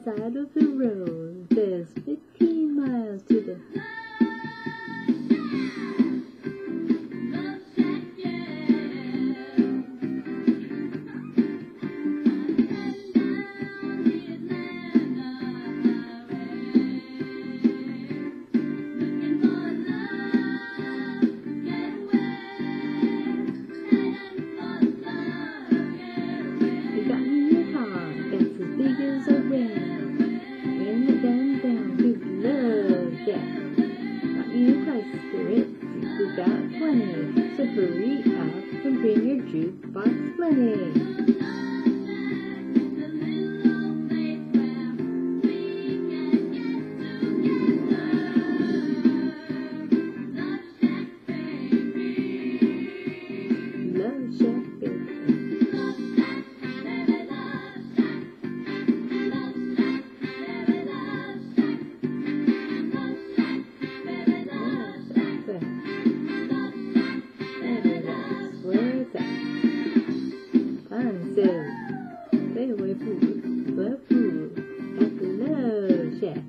side of the road. There's 15 miles to the So hurry up and bring your jukebox money. Love Shack, baby. Stay away food, but food at the Love Shack.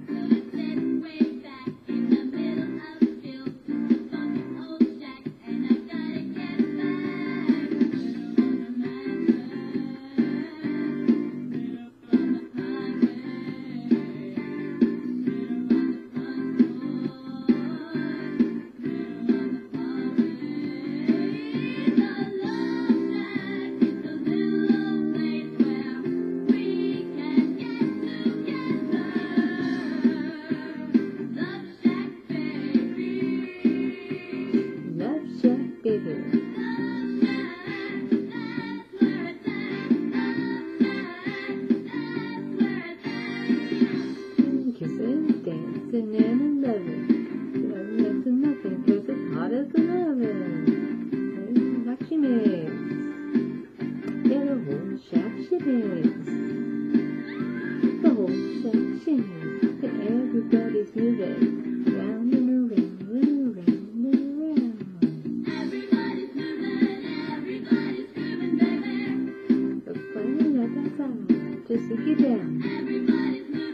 Kissing, dancing, and loving. Next to nothing, 'cause it's hot as an oven. Like she makes. Yeah, the whole shack she makes. The whole shack she makes. And everybody's moving round and around and around and around. Everybody's moving, baby. The funny like outside, just to get down. Everybody's moving,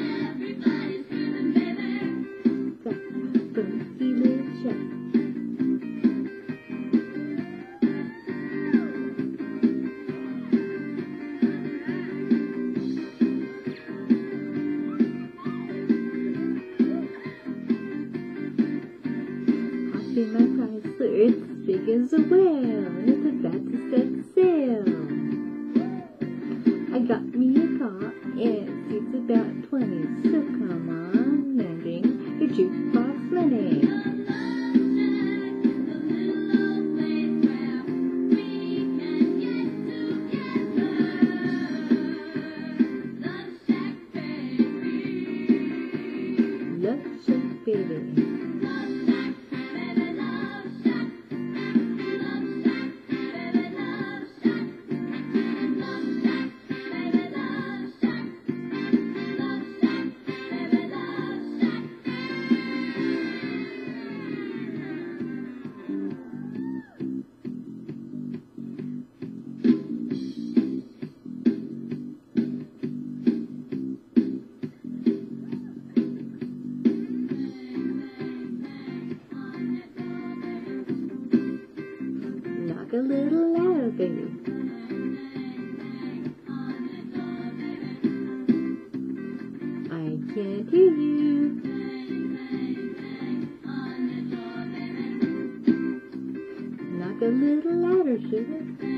baby. Funky little shack. Hoppy my Chrysler, it's as big as a whale. It's about to set sail. I got me a car, and it seats about 20. So come on and bring your jukebox money. Love Shack, baby. Knock a little louder, baby. I can't hear you. Knock a little louder, sugar.